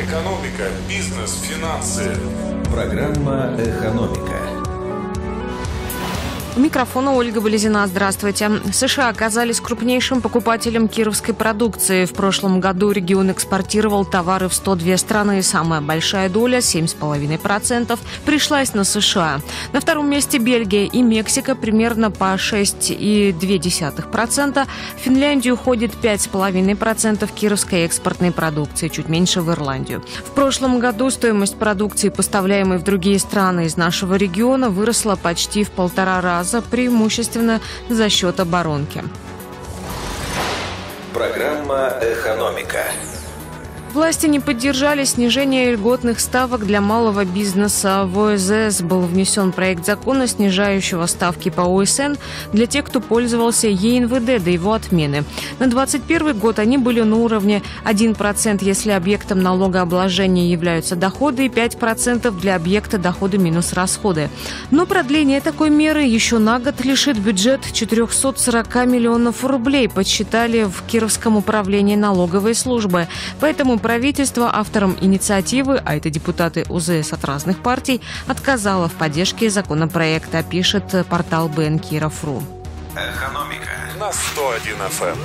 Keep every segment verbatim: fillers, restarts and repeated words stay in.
Экономика, бизнес, финансы. Программа «Экономика». У микрофона Ольга Болезина. Здравствуйте. США оказались крупнейшим покупателем кировской продукции. В прошлом году регион экспортировал товары в сто две страны. Самая большая доля, семь целых пять десятых процента, пришлась на США. На втором месте Бельгия и Мексика, примерно по шесть целых две десятых процента. В Финляндию уходит пять целых пять десятых процента кировской экспортной продукции, чуть меньше в Ирландию. В прошлом году стоимость продукции, поставляемой в другие страны из нашего региона, выросла почти в полтора раза, преимущественно за счет оборонки. Программа «Экономика». Власти не поддержали снижение льготных ставок для малого бизнеса. В О С С был внесен проект закона, снижающего ставки по О С Н для тех, кто пользовался Е Н В Д до его отмены. На двадцать первый год они были на уровне один процент, если объектом налогообложения являются доходы, и пять процентов для объекта доходы минус расходы. Но продление такой меры еще на год лишит бюджет четыреста сорок миллионов рублей, подсчитали в Кировском управлении налоговой службы. Поэтому правительство авторам инициативы, а это депутаты У З С от разных партий, отказало в поддержке законопроекта, пишет портал Бэ Эн Киров точка Ру. Экономика На сто один эф эм.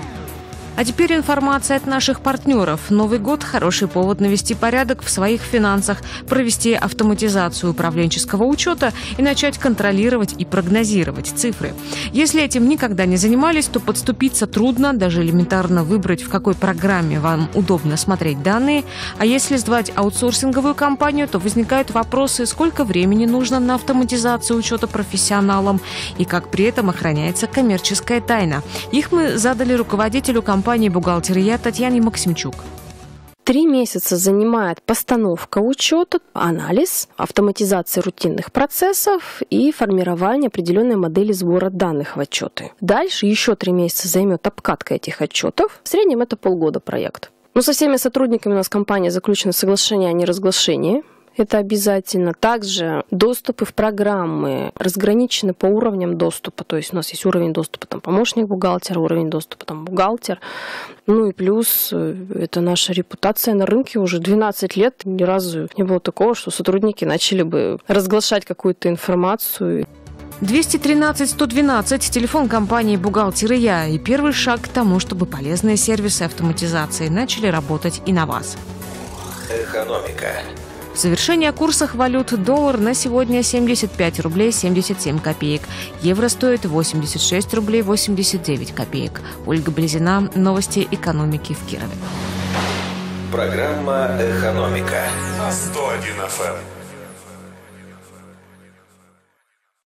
А теперь информация от наших партнеров. Новый год – хороший повод навести порядок в своих финансах, провести автоматизацию управленческого учета и начать контролировать и прогнозировать цифры. Если этим никогда не занимались, то подступиться трудно, даже элементарно выбрать, в какой программе вам удобно смотреть данные. А если сдавать аутсорсинговую компанию, то возникают вопросы, сколько времени нужно на автоматизацию учета профессионалам и как при этом охраняется коммерческая тайна. Их мы задали руководителю компании компании «Бухгалтерия» Татьяне Максимчук. Три месяца занимает постановка учета, анализ, автоматизация рутинных процессов и формирование определенной модели сбора данных в отчеты. Дальше еще три месяца займет обкатка этих отчетов. В среднем это полгода проект. Но со всеми сотрудниками у нас в компании заключено соглашение о неразглашении. Это обязательно. Также доступы в программы разграничены по уровням доступа. То есть у нас есть уровень доступа там, помощник бухгалтера, уровень доступа там, бухгалтер. Ну и плюс это наша репутация на рынке. Уже двенадцать лет ни разу не было такого, что сотрудники начали бы разглашать какую-то информацию. двести тринадцать сто двенадцать, телефон компании «Бухгалтерия» и первый шаг к тому, чтобы полезные сервисы автоматизации начали работать и на вас. «Экономика». Совершение о курсах валют: доллар на сегодня семьдесят пять рублей семьдесят семь копеек, евро стоит восемьдесят шесть рублей восемьдесят девять копеек. Ольга Болезина, новости экономики в Кирове. Программа «Экономика» На сто один эф эм.